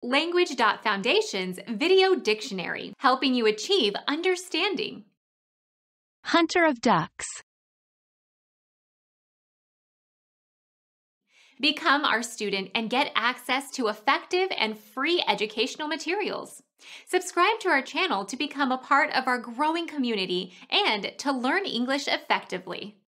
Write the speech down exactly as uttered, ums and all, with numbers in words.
Language.Foundation's Video Dictionary, helping you achieve understanding. Hunter of ducks. Become our student and get access to effective and free educational materials. Subscribe to our channel to become a part of our growing community and to learn English effectively.